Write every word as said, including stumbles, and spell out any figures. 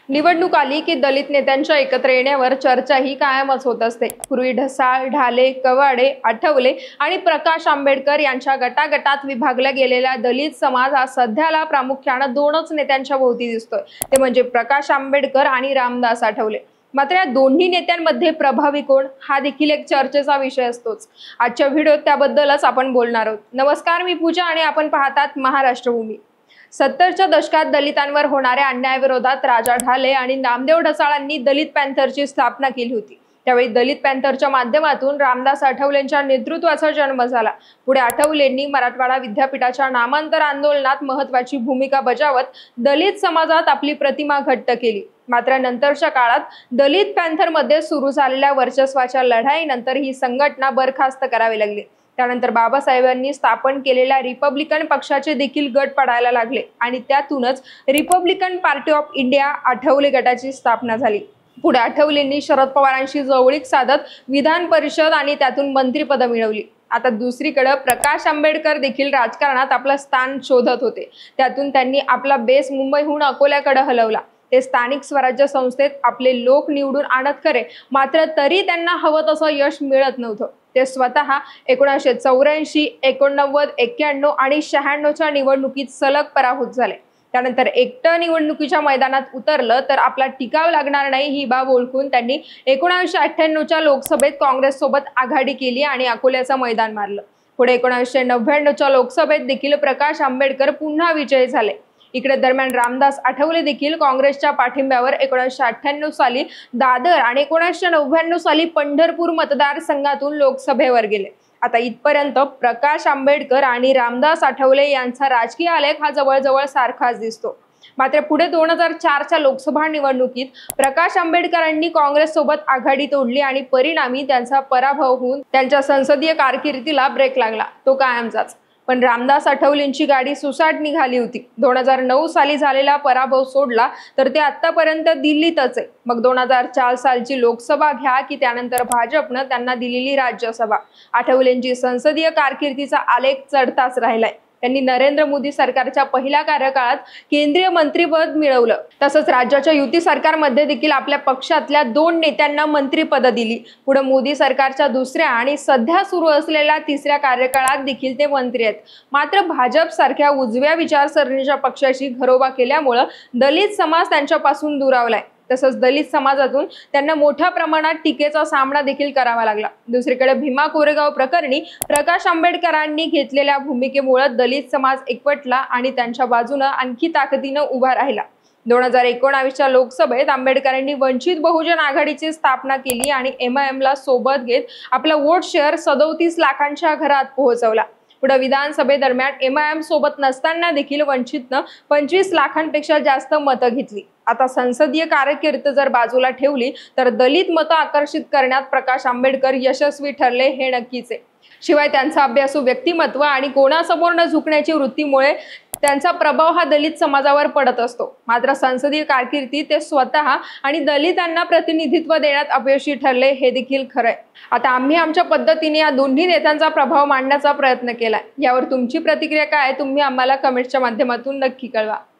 निवडणूक आली की दलित नेत्यांच्या एकत्र येण्यावर चर्चा ही कायमच होत असते। पूर्वी ढसाळ, ढाले, कवाडे, आठवले आणि प्रकाश आंबेडकर यांच्या गटागटात विभागला गेलेला दलित समाज हा सध्याला प्रामुख्याने दोनच नेत्यांच्या भोवती दिसतोय, ते म्हणजे प्रकाश आंबेडकर आणि रामदास आठवले। मात्र या दोन्ही नेत्यांमध्ये प्रभावी कोण हा देखील एक चर्चेचा विषय असतोच। आजच्या व्हिडिओत त्याबद्दलच आपण बोलणार आहोत। नमस्कार, मी पूजा आणि आपण पाहतात महाराष्ट्रभूमी। सत्तरच्या दशकात दलितांवर होणाऱ्या अन्यायाविरोधात राजा ढाले आणि नामदेव ढसाळांनी दलित पॅंथरची स्थापना केली होती। त्यावेळी दलित पॅंथरच्या माध्यमातून रामदास आठवलेंच्या नेतृत्वाचा जन्म झाला। पुढे आठवलेंनी मराठवाडा विद्यापीठाच्या नामांतर आंदोलनात महत्त्वाची भूमिका बजावत दलित समाजात आपली प्रतिमा घट्ट केली। मात्र नंतरच्या काळात दलित पॅंथरमध्ये सुरू झालेल्या वर्चस्वाच्या लढाईनंतर ही संघटना बरखास्त करावी लागली। त्यानंतर बाबासाहेबांनी स्थापन केलेल्या रिपब्लिकन पक्षाचे देखील गट पडायला लागले आणि त्यातूनच Republican Party of India Athawale गटाची स्थापना झाली। पुढे आठवलेंनी शरद पवारांशी जवळीक साधत विधान परिषद आणि त्यातून मंत्रिपद मिळवली। आता दुसरीकडे प्रकाश आंबेडकर देखील राजकारणात आपलं स्थान शोधत होते। त्यातून त्यांनी आपला बेस मुंबईहून अकोल्याकडे हलवला। ते स्थानिक स्वराज्य संस्थेत आपले लोक निवडून आणत खरे, मात्र तरी त्यांना हवं तसं यश मिळत नव्हतं। ते स्वतः एकोणीसशे चौऱ्याऐंशी, एकोणनव्वद, एक्क्याण्णव आणि शहाण्णवच्या निवडणुकीत सलग पराभूत झाले। त्यानंतर एकटं निवडणुकीच्या मैदानात उतरलं तर आपला टिकाव लागणार नाही ही बाब ओळखून त्यांनी एकोणीसशे अठ्ठ्याण्णवच्या लोकसभेत काँग्रेस सोबत आघाडी केली आणि अकोल्याचं मैदान मारलं। पुढे एकोणीसशे नव्याण्णवच्या लोकसभेत देखील प्रकाश आंबेडकर पुन्हा विजयी झाले। इकडे दरम्यान रामदास आठवले देखील काँग्रेसच्या पाठिंब्यावर एकोणीसशे अठ्ठ्याण्णव साली दादर आणि एकोणीसशे नव्याण्णव साली पंढरपूर मतदारसंघातून लोकसभेवर गेले। आता इथपर्यंत प्रकाश आंबेडकर आणि रामदास आठवले यांचा राजकीय आलेख हा जवळजवळ सारखाच दिसतो। मात्र पुढे दोन हजार चारच्या लोकसभा निवडणुकीत प्रकाश आंबेडकरांनी काँग्रेस सोबत आघाडी तोडली आणि परिणामी त्यांचा पराभव होऊन त्यांच्या संसदीय कारकिर्दीला ब्रेक लागला, तो कायमचाच। पण रामदास आठवलेंची गाडी सुसाट निघाली होती। दोन हजार नऊ साली झालेला पराभव सोडला तर ते आतापर्यंत दिल्लीतच आहे। मग दोन हजार चार सालची लोकसभा घ्या की त्यानंतर भाजपनं त्यांना दिलेली राज्यसभा, आठवलेंची संसदीय कारकिर्दीचा आलेख चढताच राहिलाय। त्यांनी नरेंद्र मोदी सरकारच्या पहिल्या कार्यकाळात केंद्रीय मंत्रिपद मिळवलं, तसंच राज्याच्या युती सरकारमध्ये देखील आपल्या पक्षातल्या दोन नेत्यांना मंत्रिपद दिली। पुढे मोदी सरकारच्या दुसऱ्या आणि सध्या सुरू असलेल्या तिसऱ्या कार्यकाळात देखील ते मंत्री आहेत। मात्र भाजप सारख्या उजव्या विचारसरणीच्या पक्षाशी घरोबा केल्यामुळे दलित समाज त्यांच्यापासून दुरावलाय। तसंच दलित समाजातून त्यांना मोठ्या प्रमाणात टीकेचा सामना देखील करावा लागला। दुसरीकडे भीमा कोरेगाव प्रकरणी प्रकाश आंबेडकरांनी घेतलेल्या भूमिकेमुळे दलित समाज एकवटला आणि त्यांच्या बाजूने आणखी ताकदीने उभा राहिला। दोन हजार एकोणावीसच्या लोकसभेत आंबेडकरांनी वंचित बहुजन आघाडीची स्थापना केली आणि एम आय एम ला सोबत घेत आपला वोट शेअर सदोतीस लाखांच्या घरात पोहोचवला। पुढे विधानसभेदरम्यान एम आय एम सोबत नसताना देखील वंचितनं पंचवीस लाखांपेक्षा जास्त मतं घेतली। आता संसदीय कारकीर्द जर बाजूला ठेवली तर दलित मतं आकर्षित करण्यात प्रकाश आंबेडकर यशस्वी ठरले हे नक्कीच आहे। शिवाय त्यांचा अभ्यासू व्यक्तिमत्व आणि कोणासमोर न झुकण्याची वृत्तीमुळे त्यांचा प्रभाव हा दलित समाजावर पडत असतो। मात्र संसदीय कारकिर्दीत ते स्वतः आणि दलितांना प्रतिनिधित्व देण्यात अपयशी ठरले हे देखील खरंय। आता आम्ही आमच्या पद्धतीने या दोन्ही नेत्यांचा प्रभाव मांडण्याचा प्रयत्न केलाय। यावर तुमची प्रतिक्रिया काय आहे तुम्ही आम्हाला कमेंटच्या माध्यमातून नक्की कळवा।